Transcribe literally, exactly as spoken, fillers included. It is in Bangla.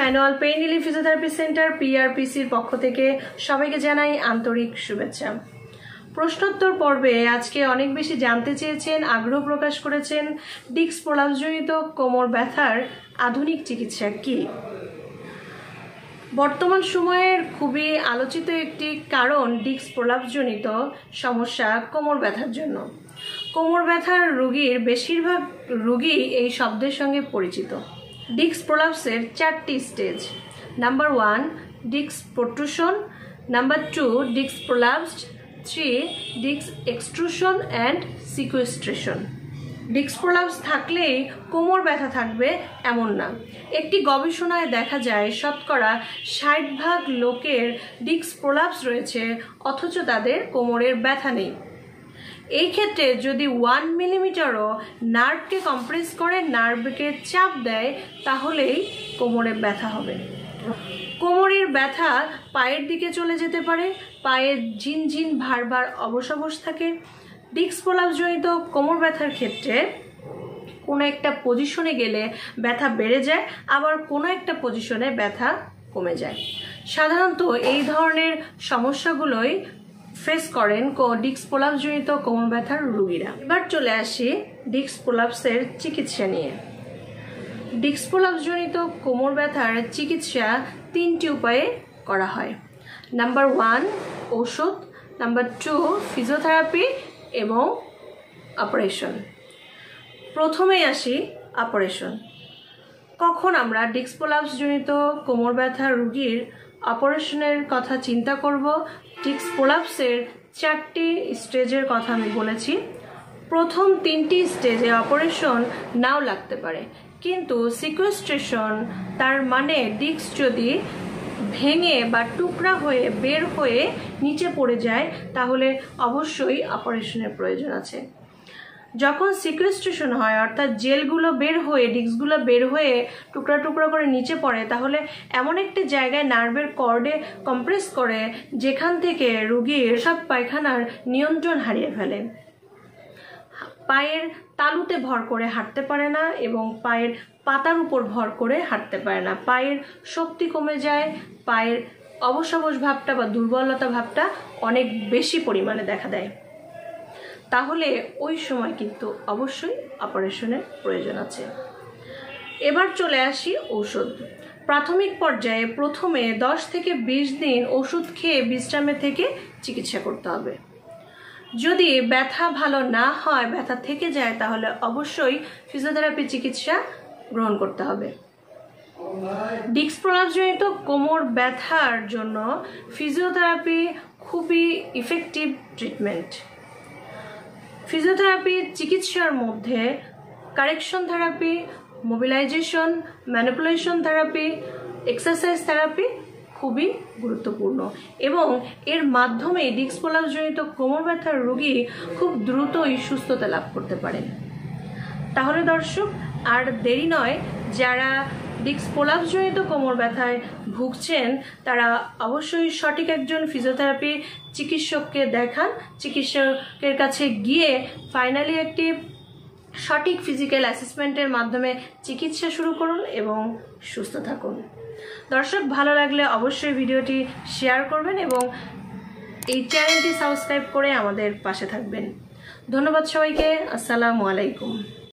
Manual pain relief physiotherapy centre পিআরপিসির পক্ষ থেকে সবাইকে জানাই আন্তরিক শুভেচ্ছা। প্রশ্নোত্তর পর্বে আজকে অনেক বেশি জানতে চেয়েছেন, আগ্রহ প্রকাশ করেছেন ডিস্ক প্রলাপসজনিত কোমর ব্যথার আধুনিক চিকিৎসা কি। বর্তমান সময়ের খুবই আলোচিত একটি কারণ ডিস্ক প্রলাপসজনিত সমস্যা কোমর ব্যথার জন্য। কোমর ব্যথার রোগীর বেশিরভাগ রোগী এই শব্দের সঙ্গে পরিচিত। ডিস্ক প্রলাপসের চারটি stage. Number one, disc protrusion. Number two, disc prolapse. Three, disc extrusion and sequestration. Disc prolapse থাকলেই কোমর ব্যথা থাকবে এমন না। একটি গবেষণায় দেখা যায় শতকরা ষাট ভাগ লোকের ডিস্ক প্রলাপস রয়েছে অথচ তাদের কোমরের ব্যথা নেই। এই ক্ষেত্রে যদি ওয়ান মিলিমিটারও নার্ভকে কম্প্রেস করে নার্ভকে চাপ দেয় তাহলেই কোমরে ব্যথা হবে। কোমরের ব্যথা পায়ের দিকে চলে যেতে পারে, পায়ের ঝিনঝিন ভার ভার অবশ অবশ থাকে। ডিস্ক প্রলাপসজনিত কোমর ব্যথার ক্ষেত্রে কোনো একটা পজিশনে গেলে ব্যথা বেড়ে যায়, আবার কোনো একটা পজিশনে ব্যথা কমে যায়। সাধারণত এই ধরনের সমস্যাগুলোই ফেস করেন ডিস্ক প্রলাপসজনিত কোমর ব্যথার রোগীরা। এবার চলে আসি ডিস্ক প্রলাপসের চিকিৎসা নিয়ে। ডিস্ক প্রলাপসজনিত কোমর ব্যথার চিকিৎসা তিনটি উপায়ে করা হয়। নাম্বার ওয়ান, ঔষধ। নাম্বার টু, ফিজিওথেরাপি এবং অপারেশন। প্রথমে আসি অপারেশন। কখন আমরা ডিস্ক প্রলাপসজনিত কোমর ব্যথার রোগীর অপারেশনের কথা চিন্তা করব? ডিস্ক প্রলাপসের চারটি স্টেজের কথা আমি বলেছি। প্রথম তিনটি স্টেজে অপারেশন নাও লাগতে পারে, কিন্তু সিকুয়েস্ট্রেশন তার মানে ডিস্ক যদি ভেঙে বা টুকরা হয়ে বের হয়ে নিচে পড়ে যায় তাহলে অবশ্যই অপারেশনের প্রয়োজন আছে। যখন সিকুয়েস্ট্রেশন হয় অর্থাৎ জেলগুলো বের হয়ে ডিস্কগুলো বের হয়ে টুকরা টুকরা করে নিচে পড়ে, তাহলে এমন একটি জায়গায় নার্ভের কর্ডে কম্প্রেস করে যেখান থেকে রোগীর সব পায়খানার নিয়ন্ত্রণ হারিয়ে ফেলে। পায়ের তালুতে ভর করে হাঁটতে পারে না এবং পায়ের পাতার উপর ভর করে হাঁটতে পারে না। পায়ের শক্তি কমে যায়, পায়ের অবশ অবশ ভাবটা বা দুর্বলতা ভাবটা অনেক বেশি পরিমাণে দেখা দেয়। তাহলে ওই সময় কিন্তু অবশ্যই অপারেশনের প্রয়োজন আছে। এবার চলে আসি ঔষধ। প্রাথমিক পর্যায়ে প্রথমে দশ থেকে বিশ দিন ওষুধ খেয়ে বিশ্রামে থেকে চিকিৎসা করতে হবে। যদি ব্যথা ভালো না হয়, ব্যথা থেকে যায়, তাহলে অবশ্যই ফিজিওথেরাপি চিকিৎসা গ্রহণ করতে হবে। ডিস্ক প্রলাপসজনিত কোমর ব্যথার জন্য ফিজিওথেরাপি খুবই ইফেক্টিভ ট্রিটমেন্ট। ফিজিওথেরাপি চিকিৎসার মধ্যে correction therapy, mobilisation, manipulation therapy, exercise therapy খুবই গুরুত্বপূর্ণ এবং এর মাধ্যমে ডিস্ক প্রলাপসজনিত কোমর ব্যথার রোগী খুব দ্রুতই সুস্থতা লাভ করতে পারেন। তাহলে দর্শক, আর দেরি নয়, যারা ডিস্ক প্রলাপসজনিত কোমর ব্যথায় ভুগছেন তারা অবশ্যই সঠিক একজন ফিজিওথেরাপি চিকিৎসককে দেখান। চিকিৎসকের কাছে গিয়ে ফাইনালি একটি সঠিক ফিজিক্যাল অ্যাসেসমেন্টের মাধ্যমে চিকিৎসা শুরু করুন এবং সুস্থ থাকুন। দর্শক, ভালো লাগলে অবশ্যই ভিডিওটি শেয়ার করবেন এবং এই চ্যানেলটি সাবস্ক্রাইব করে আমাদের পাশে থাকবেন। ধন্যবাদ সবাইকে। আসসালামু আলাইকুম।